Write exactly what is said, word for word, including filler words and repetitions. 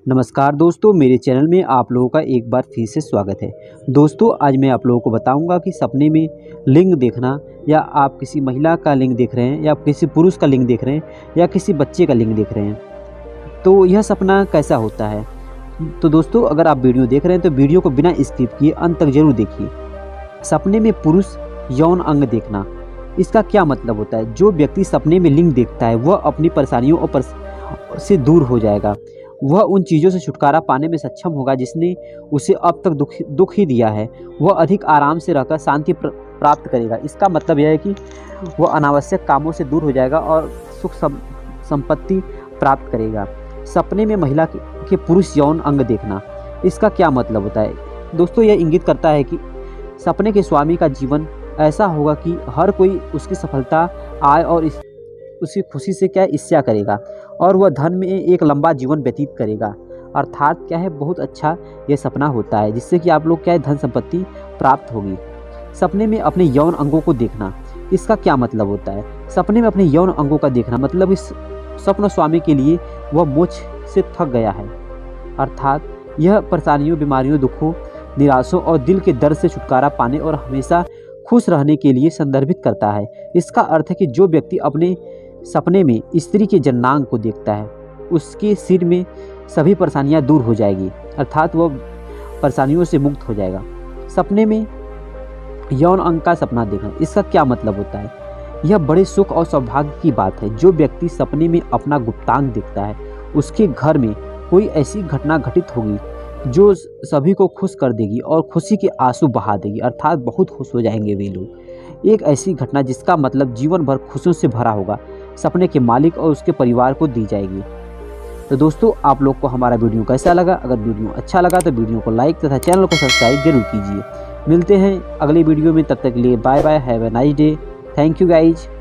नमस्कार दोस्तों, मेरे चैनल में आप लोगों का एक बार फिर से स्वागत है। दोस्तों, आज मैं आप लोगों को बताऊंगा कि सपने में लिंग देखना, या आप किसी महिला का लिंग देख रहे हैं, या आप किसी पुरुष का लिंग देख रहे हैं, या किसी बच्चे का लिंग देख रहे हैं, तो यह सपना कैसा होता है। तो दोस्तों, अगर आप वीडियो देख रहे हैं तो वीडियो को बिना स्किप किए अंत तक जरूर देखिए। सपने में पुरुष यौन अंग देखना, इसका क्या मतलब होता है। जो व्यक्ति सपने में लिंग देखता है वह अपनी परेशानियों और पर से दूर हो जाएगा। वह उन चीज़ों से छुटकारा पाने में सक्षम होगा जिसने उसे अब तक दुख दुख ही दिया है। वह अधिक आराम से रहकर शांति प्राप्त करेगा। इसका मतलब यह है कि वह अनावश्यक कामों से दूर हो जाएगा और सुख संपत्ति प्राप्त करेगा। सपने में महिला के पुरुष यौन अंग देखना, इसका क्या मतलब होता है। दोस्तों, यह इंगित करता है कि सपने के स्वामी का जीवन ऐसा होगा कि हर कोई उसकी सफलता, आय और इस उसकी खुशी से क्या ईर्ष्या करेगा, और वह धन में एक लंबा जीवन व्यतीत करेगा। अर्थात क्या है, बहुत अच्छा यह सपना होता है जिससे कि आप लोग क्या है, धन संपत्ति प्राप्त होगी। सपने में अपने यौन अंगों को देखना, इसका क्या मतलब होता है। सपने में अपने यौन अंगों का देखना मतलब इस स्वप्न स्वामी के लिए वह मोक्ष से थक गया है। अर्थात यह परेशानियों, बीमारियों, दुखों, निराशों और दिल के दर्द से छुटकारा पाने और हमेशा खुश रहने के लिए संदर्भित करता है। इसका अर्थ है कि जो व्यक्ति अपने सपने में स्त्री के जननांग को देखता है उसके सिर में सभी परेशानियां दूर हो जाएगी, अर्थात वह परेशानियों से मुक्त हो जाएगा। सपने में यौन अंग का सपना देखना, इसका क्या मतलब होता है। यह बड़े सुख और सौभाग्य की बात है। जो व्यक्ति सपने में अपना गुप्तांग देखता है उसके घर में कोई ऐसी घटना घटित होगी जो सभी को खुश कर देगी और खुशी के आंसू बहा देगी, अर्थात बहुत खुश हो जाएंगे वे लोग। एक ऐसी घटना जिसका मतलब जीवन भर खुशियों से भरा होगा, सपने के मालिक और उसके परिवार को दी जाएगी। तो दोस्तों, आप लोग को हमारा वीडियो कैसा लगा। अगर वीडियो अच्छा लगा तो वीडियो को लाइक तथा चैनल को सब्सक्राइब जरूर कीजिए। मिलते हैं अगले वीडियो में, तब तक के लिए bye bye, have a nice day, thank you guys.